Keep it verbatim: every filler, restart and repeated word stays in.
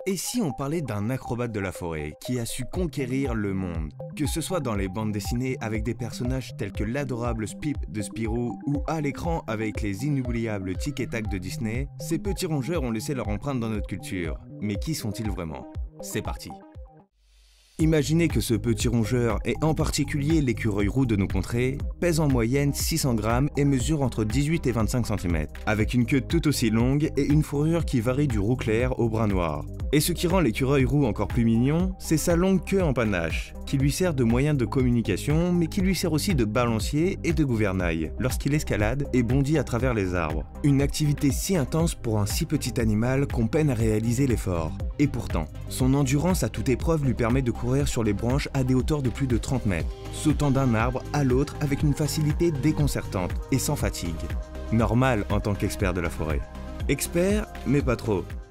Et si on parlait d'un acrobate de la forêt qui a su conquérir le monde? Que ce soit dans les bandes dessinées avec des personnages tels que l'adorable Spip de Spirou ou à l'écran avec les inoubliables Tic et Tac de Disney, ces petits rongeurs ont laissé leur empreinte dans notre culture. Mais qui sont-ils vraiment? C'est parti! Imaginez que ce petit rongeur, et en particulier l'écureuil roux de nos contrées, pèse en moyenne six cents grammes et mesure entre dix-huit et vingt-cinq centimètres, avec une queue tout aussi longue et une fourrure qui varie du roux clair au brun noir. Et ce qui rend l'écureuil roux encore plus mignon, c'est sa longue queue en panache, qui lui sert de moyen de communication, mais qui lui sert aussi de balancier et de gouvernail, lorsqu'il escalade et bondit à travers les arbres. Une activité si intense pour un si petit animal qu'on peine à réaliser l'effort. Et pourtant, son endurance à toute épreuve lui permet de courir sur les branches à des hauteurs de plus de trente mètres, sautant d'un arbre à l'autre avec une facilité déconcertante et sans fatigue. Normal en tant qu'expert de la forêt. Expert, mais pas trop.